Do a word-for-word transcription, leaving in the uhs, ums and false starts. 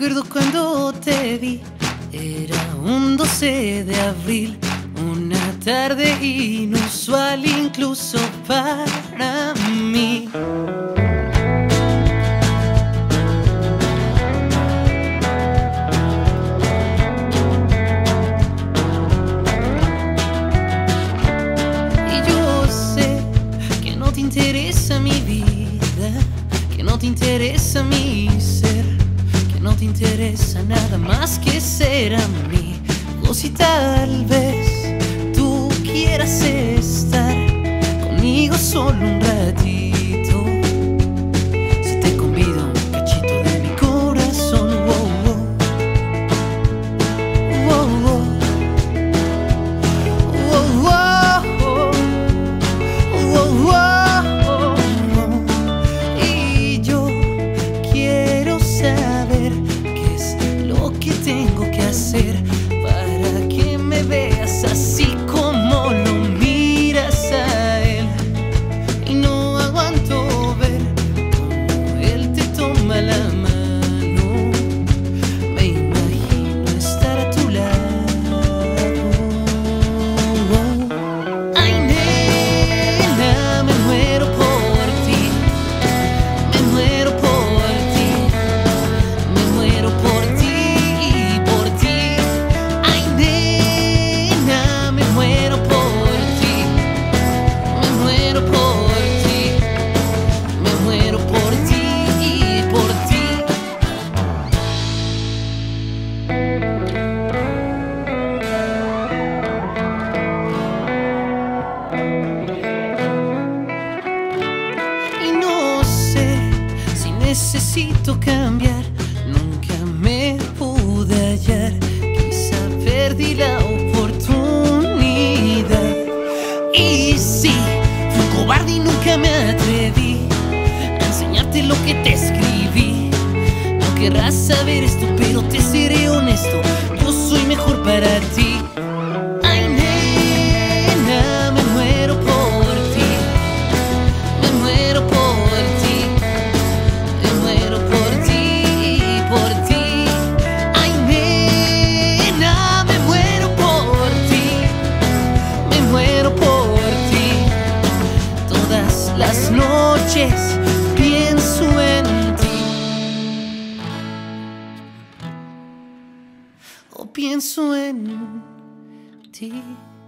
Recuerdo cuando te vi, era un doce de abril, una tarde inusual incluso para mí. Y yo sé que no te interesa mi vida, que no te interesa mi ser, no te interesa nada más que ser amigos, y tal vez tú quieras estar conmigo solo un ratito. Si te convido un cachito de mi corazón, wow, wow, wow, wow, wow, wow, wow, wow. Y yo quiero saber qué es lo que tengo que hacer para que me veas así como lo miras a él. Y no aguanto ver cómo él te toma la mano. Me imagino estar a tu lado. Ay, nena, me muero por ti, me muero por ti, me muero por ti, por ti. Ay, nena, me muero por ti, me muero por ti, me muero por ti, por ti. Y no sé si necesito cambiar, nunca me pude hallar, quizá perdí la oportunidad. Y sí, fui un cobarde y nunca me atreví a enseñarte lo que te escribí. No querrás saber esto, pero te seré honesto, yo soy mejor para ti. Ay, nena, me muero por ti, me muero por ti, me muero por ti, por ti. Ay, nena, me muero por ti, me muero por ti. Todas las noches pienso en ti, o pienso en ti.